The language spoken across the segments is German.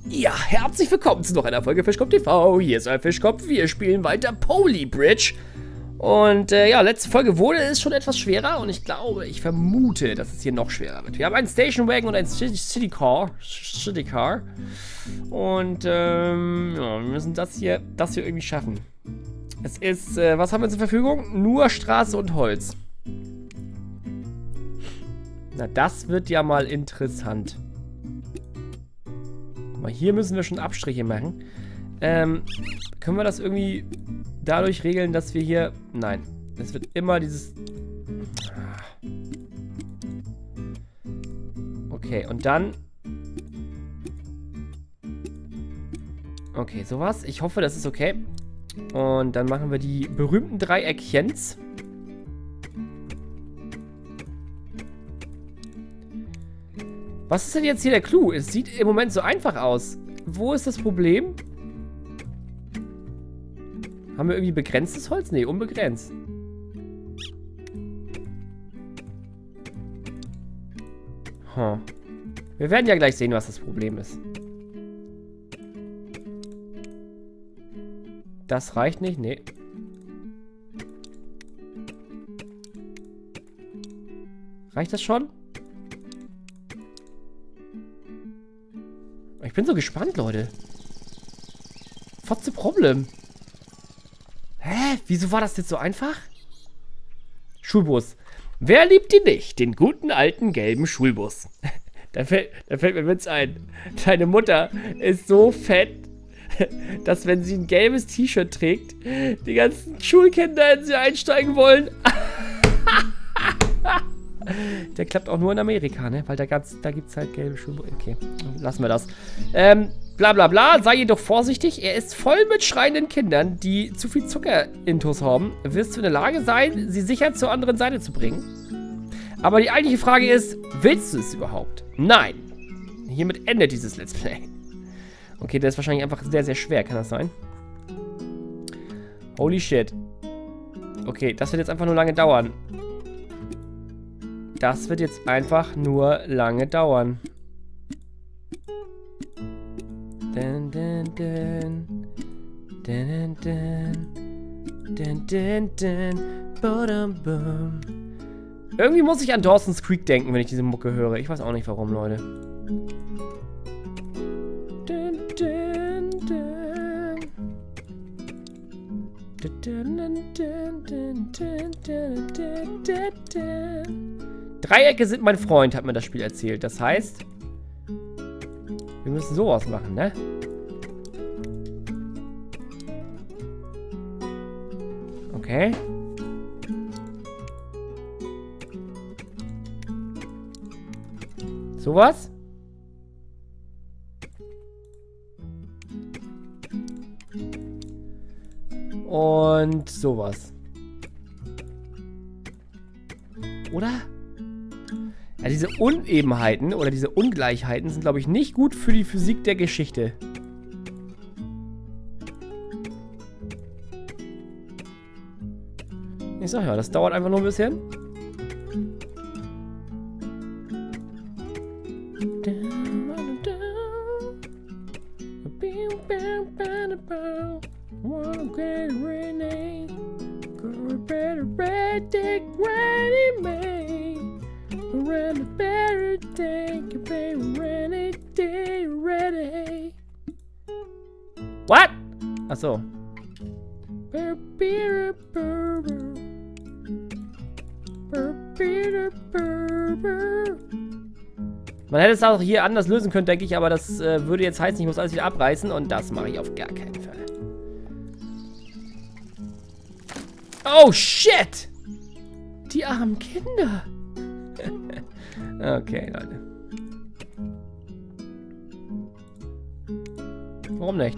Ja, herzlich willkommen zu noch einer Folge Fischkopf TV. Hier ist euer Fischkopf. Wir spielen weiter Poly Bridge. Und ja, letzte Folge wurde es schon etwas schwerer und ich glaube, ich vermute, dass es hier noch schwerer wird. Wir haben einen Station Wagon und einen City Car. Und ja, wir müssen das hier irgendwie schaffen. Es ist, was haben wir zur Verfügung? Nur Straße und Holz. Na, das wird ja mal interessant. Guck mal, hier müssen wir schon Abstriche machen. Können wir das irgendwie dadurch regeln, dass wir hier... Nein, es wird immer dieses... Okay, und dann... Okay, sowas. Ich hoffe, das ist okay. Und dann machen wir die berühmten Dreieckchens. Was ist denn jetzt hier der Clou? Es sieht im Moment so einfach aus. Wo ist das Problem? Haben wir irgendwie begrenztes Holz? Nee, unbegrenzt. Huh. Wir werden ja gleich sehen, was das Problem ist. Das reicht nicht? Nee. Reicht das schon? Ich bin so gespannt, Leute. What's the problem? Hä? Wieso war das jetzt so einfach? Schulbus. Wer liebt ihn nicht? Den guten alten gelben Schulbus. Da fällt mir Witz ein. Deine Mutter ist so fett, dass wenn sie ein gelbes T-Shirt trägt, die ganzen Schulkinder in sie einsteigen wollen. Der klappt auch nur in Amerika, ne? Weil da gibt's halt gelbe Schuhe. Okay, lassen wir das. Bla bla bla, sei jedoch vorsichtig. Er ist voll mit schreienden Kindern, die zu viel Zucker-Intus haben. Wirst du in der Lage sein, sie sicher zur anderen Seite zu bringen? Aber die eigentliche Frage ist, willst du es überhaupt? Nein. Hiermit endet dieses Let's Play. Okay, der ist wahrscheinlich einfach sehr, sehr schwer. Kann das sein? Holy shit. Okay, das wird jetzt einfach nur lange dauern. Das wird jetzt einfach nur lange dauern. Dun, dun, dun. Dun, dun, dun. Dun, dun, dun. Irgendwie muss ich an Dawson's Creek denken, wenn ich diese Mucke höre. Ich weiß auch nicht warum, Leute. Dun, dun, dun. Dreiecke sind mein Freund, hat mir das Spiel erzählt. Das heißt, wir müssen sowas machen, ne? Okay. Sowas? Und sowas. Oder? Ja, diese Unebenheiten oder diese Ungleichheiten sind, glaube ich, nicht gut für die Physik der Geschichte. Ich sag ja, das dauert einfach nur ein bisschen. What? Achso. Man hätte es auch hier anders lösen können, denke ich, aber das würde jetzt heißen, ich muss alles wieder abreißen und das mache ich auf gar keinen Fall. Oh, shit! Die armen Kinder. Okay, Leute. Warum nicht?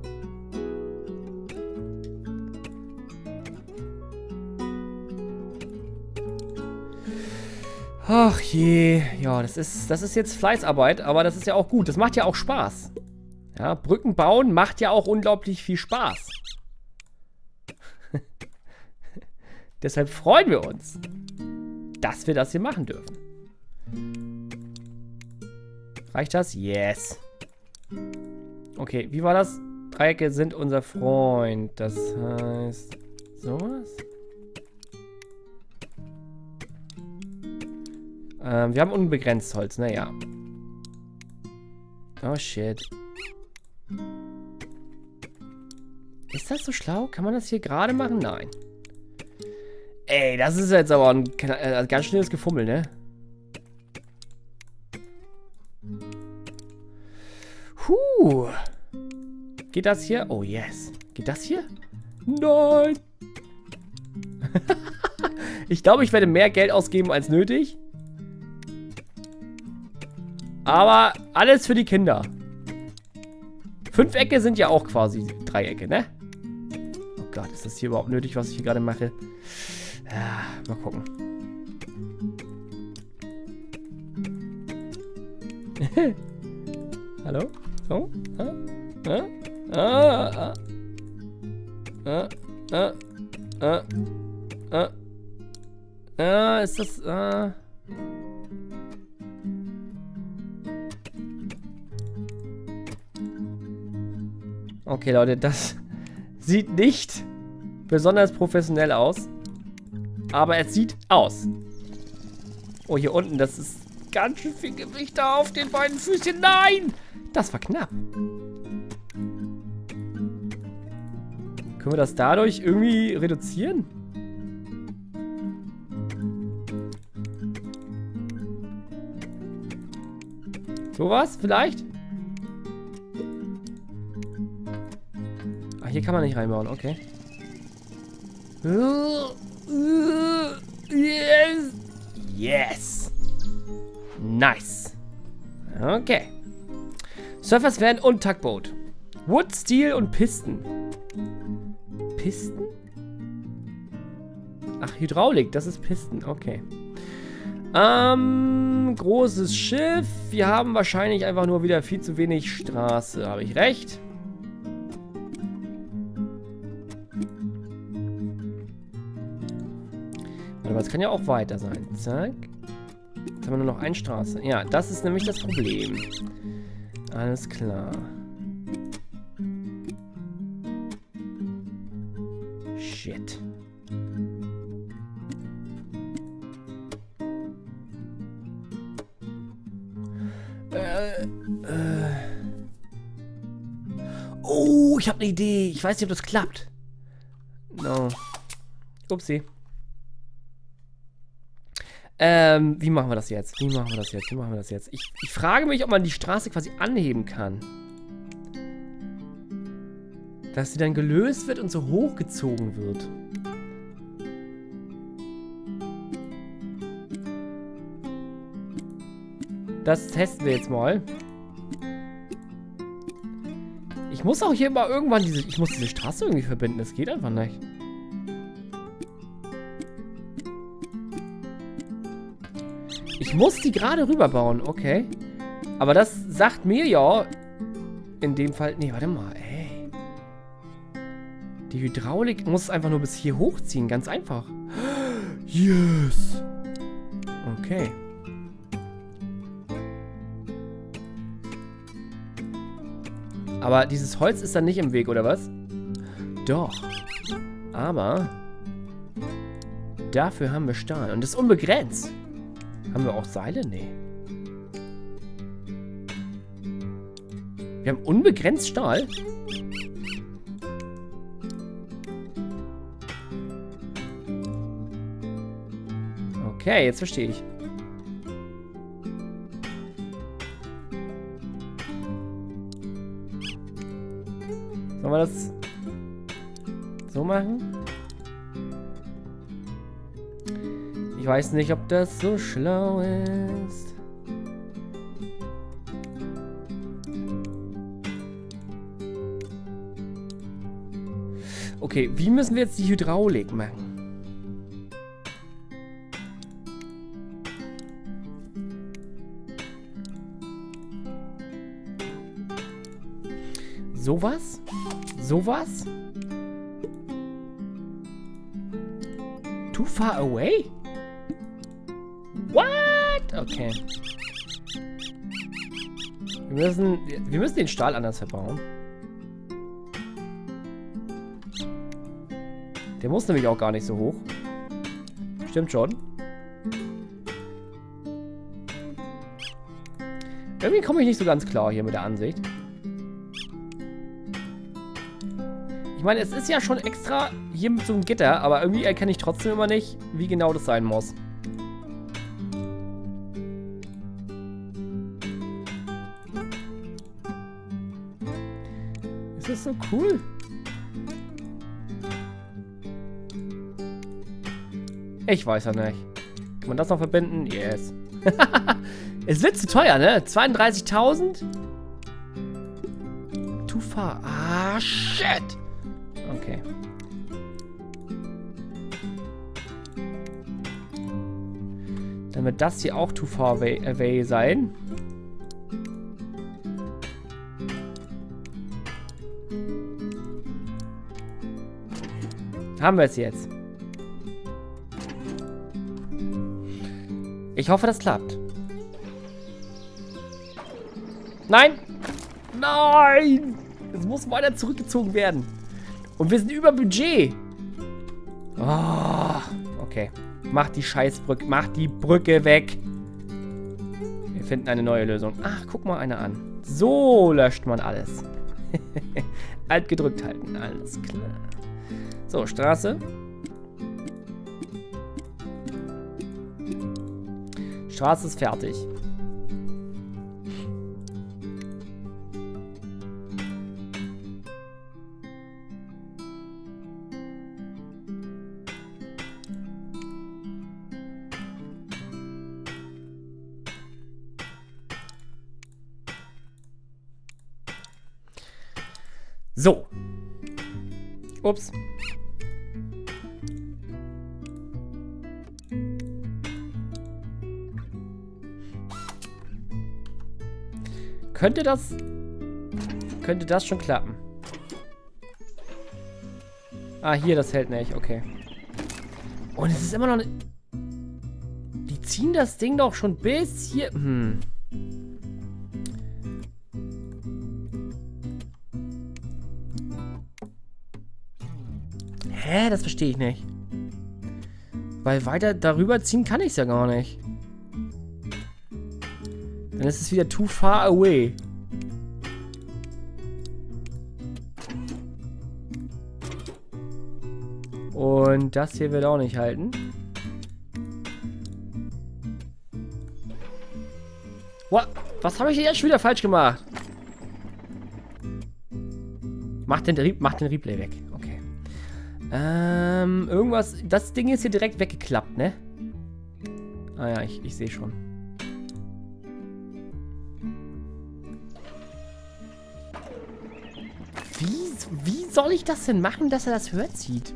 Ach je. Ja, das ist jetzt Fleißarbeit, aber das ist ja auch gut. Das macht ja auch Spaß. Ja, Brücken bauen macht ja auch unglaublich viel Spaß. Deshalb freuen wir uns, dass wir das hier machen dürfen. Reicht das? Yes. Okay, wie war das? Dreiecke sind unser Freund. Das heißt... Sowas? Wir haben unbegrenzt Holz, naja. Oh, shit. Ist das so schlau? Kann man das hier gerade machen? Nein. Ey, das ist jetzt aber ein ganz schnelles Gefummel, ne? Geht das hier? Oh, yes. Geht das hier? Nein. Ich glaube, ich werde mehr Geld ausgeben als nötig. Aber alles für die Kinder. 5 Ecke sind ja auch quasi Dreiecke, ne? Oh Gott, ist das hier überhaupt nötig, was ich hier gerade mache? Ja, mal gucken. Hallo? So? Ist das... Okay, Leute, das sieht nicht besonders professionell aus. Aber es sieht aus. Oh, hier unten, das ist ganz schön viel Gewicht da auf den beiden Füßchen. Nein! Das war knapp. Können wir das dadurch irgendwie reduzieren? Sowas vielleicht? Hier kann man nicht reinbauen, okay. Yes! Yes! Nice! Okay. Surfersvan und Tugboat. Wood, Steel und Pisten. Pisten? Ach, Hydraulik, das ist Pisten, okay. Großes Schiff. Wir haben wahrscheinlich einfach nur wieder viel zu wenig Straße. Habe ich recht? Aber es kann ja auch weiter sein. Zack. Jetzt haben wir nur noch eine Straße. Ja, das ist nämlich das Problem. Alles klar. Shit. Oh, ich habe eine Idee. Ich weiß nicht, ob das klappt. No. Upsi. Wie machen wir das jetzt? Wie machen wir das jetzt? Wie machen wir das jetzt? Ich frage mich, ob man die Straße quasi anheben kann. Dass sie dann gelöst wird und so hochgezogen wird. Das testen wir jetzt mal. Ich muss auch hier mal irgendwann ich muss diese Straße irgendwie verbinden. Das geht einfach nicht. Ich muss die gerade rüberbauen, okay. Aber das sagt mir ja in dem Fall... Nee, warte mal, ey. Die Hydraulik muss es einfach nur bis hier hochziehen, ganz einfach. Yes. Okay. Aber dieses Holz ist dann nicht im Weg, oder was? Doch. Aber dafür haben wir Stahl. Und das ist unbegrenzt. Haben wir auch Seile? Nee. Wir haben unbegrenzt Stahl. Okay, jetzt verstehe ich. Sollen wir das so machen? Ich weiß nicht, ob das so schlau ist. Okay, wie müssen wir jetzt die Hydraulik machen? Sowas? Sowas? Too far away? What? Okay. Wir müssen den Stahl anders verbauen. Der muss nämlich auch gar nicht so hoch. Stimmt schon. Irgendwie komme ich nicht so ganz klar hier mit der Ansicht. Ich meine, es ist ja schon extra hier mit so einem Gitter, aber irgendwie erkenne ich trotzdem immer nicht, wie genau das sein muss. Ist das so cool? Ich weiß ja nicht. Kann man das noch verbinden? Yes. Es wird zu teuer, ne? 32.000? Too far. Ah, shit. Okay. Dann wird das hier auch too far away sein. Haben wir es jetzt. Ich hoffe, das klappt. Nein! Nein! Es muss weiter zurückgezogen werden. Und wir sind über Budget. Oh, okay. Mach die Scheißbrücke. Mach die Brücke weg. Wir finden eine neue Lösung. Ach, guck mal eine an. So löscht man alles. Alt gedrückt halten. Alles klar. So, Straße. Straße ist fertig. So. Ups. Könnte das schon klappen? Ah, hier, das hält nicht. Okay. Und es ist immer noch... Die ziehen das Ding doch schon bis hier... Hä? Das verstehe ich nicht. Weil weiter darüber ziehen kann ich es ja gar nicht. Dann ist es wieder too far away. Und das hier wird auch nicht halten. What? Was habe ich jetzt schon wieder falsch gemacht? Mach den Replay weg. Okay. Irgendwas... Das Ding ist hier direkt weggeklappt, ne? Ah ja, ich sehe schon. Wie soll ich das denn machen, dass er das Hör zieht?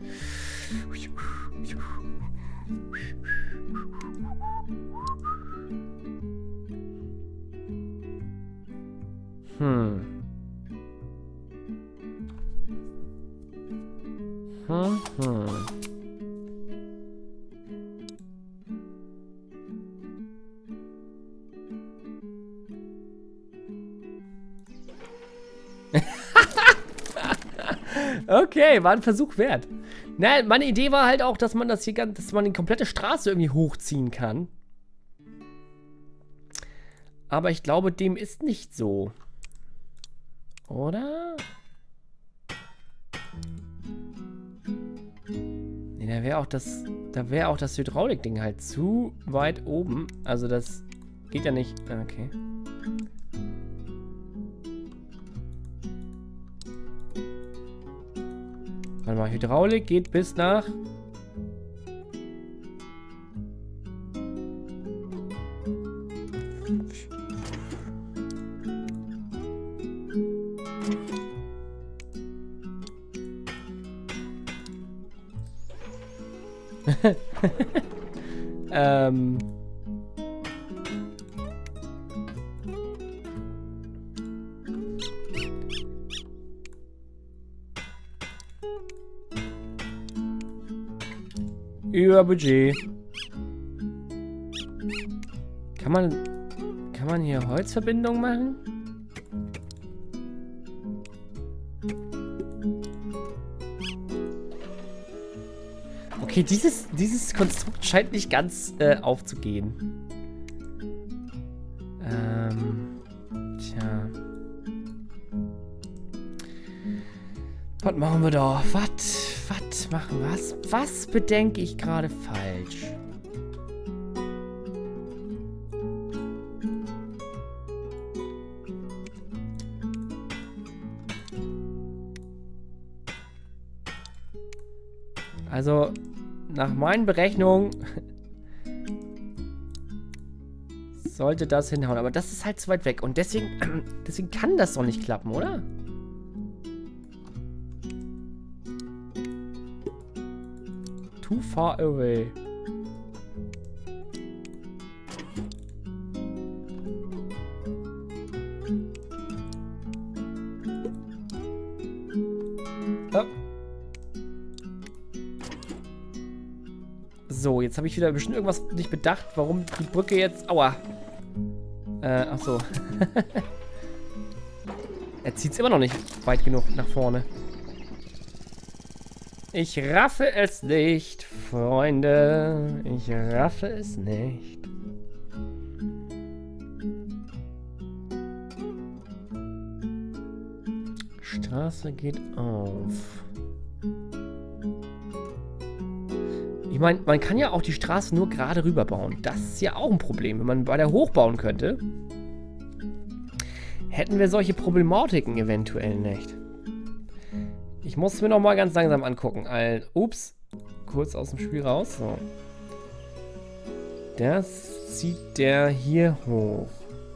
Okay, war ein Versuch wert. Na, meine Idee war halt auch, dass man das hier dass man die komplette Straße irgendwie hochziehen kann. Aber ich glaube, dem ist nicht so. Oder? Nee, da wäre auch das Hydraulikding halt zu weit oben. Also das geht ja nicht. Okay. Warte mal, Hydraulik geht bis nach... Über Budget. Kann Kann man hier Holzverbindungen machen? Okay, dieses Konstrukt scheint nicht ganz aufzugehen. Tja. Was machen wir da? Was machen wir? Was bedenke ich gerade falsch? Also, nach meinen Berechnungen sollte das hinhauen. Aber das ist halt zu weit weg. Und deswegen kann das doch nicht klappen, oder? Too far away. Oh. So, jetzt habe ich wieder bestimmt irgendwas nicht bedacht, warum die Brücke jetzt... Aua. Ach so. Er zieht es immer noch nicht weit genug nach vorne. Ich raffe es nicht, Freunde. Ich raffe es nicht. Straße geht auf. Ich meine, man kann ja auch die Straße nur gerade rüber bauen. Das ist ja auch ein Problem. Wenn man bei der hochbauen könnte, hätten wir solche Problematiken eventuell nicht. Ich muss es mir noch mal ganz langsam angucken. Ups. Kurz aus dem Spiel raus. So. Das zieht der hier hoch.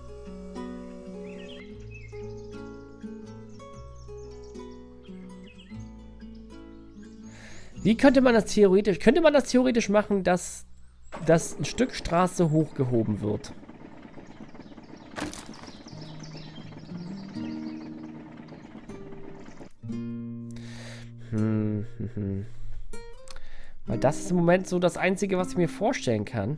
Wie könnte man das theoretisch... Könnte man das theoretisch machen, dass ein Stück Straße hochgehoben wird? Weil das ist im Moment so das Einzige, was ich mir vorstellen kann.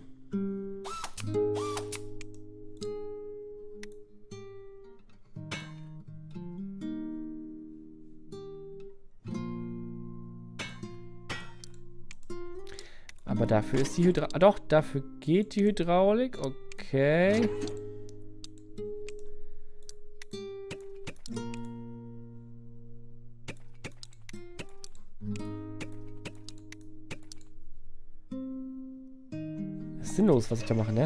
Aber dafür ist die Hydraulik... Doch, dafür geht die Hydraulik. Okay. Das ist sinnlos, was ich da mache, ne?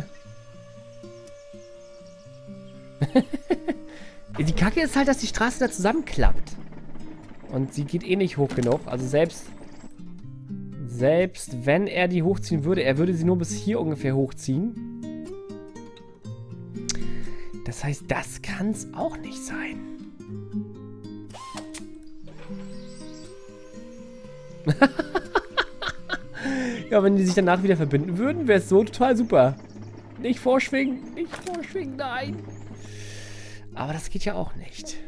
Die Kacke ist halt, dass die Straße da zusammenklappt. Und sie geht eh nicht hoch genug. Also selbst wenn er die hochziehen würde, er würde sie nur bis hier ungefähr hochziehen. Das heißt, das kann es auch nicht sein. Ja, wenn die sich danach wieder verbinden würden, wäre es so total super. Nicht vorschwingen, nein. Aber das geht ja auch nicht.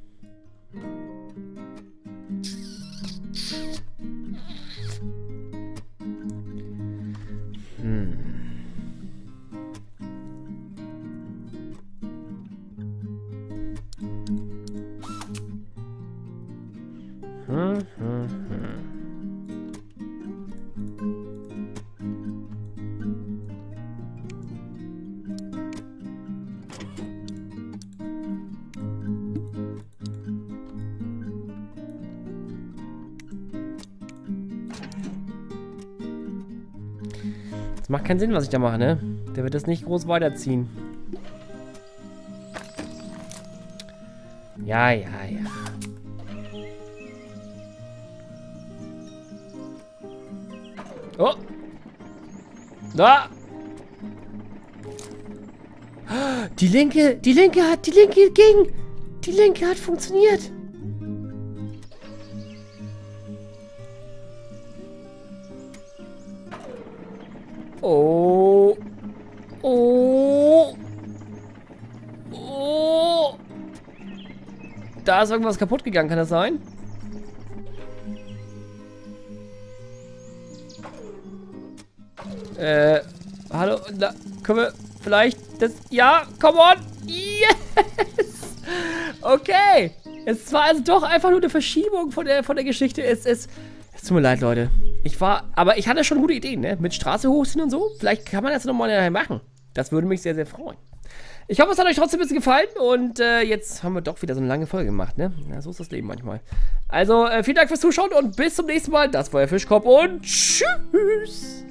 Das macht keinen Sinn, was ich da mache, ne? Der wird das nicht groß weiterziehen. Ja. Oh! Da! Die linke hat funktioniert. Oh. Da ist irgendwas kaputt gegangen, kann das sein? Hallo, na, können wir... vielleicht das... Ja, come on. Yes. Okay. Es war also doch einfach nur eine Verschiebung von der Geschichte. Es tut mir leid, Leute. Aber ich hatte schon gute Ideen, ne? Mit Straße hochziehen und so. Vielleicht kann man das nochmal machen. Das würde mich sehr, sehr freuen. Ich hoffe, es hat euch trotzdem ein bisschen gefallen. Und jetzt haben wir doch wieder so eine lange Folge gemacht, ne? Ja, so ist das Leben manchmal. Also, vielen Dank fürs Zuschauen und bis zum nächsten Mal. Das war der Fischkopf und tschüss.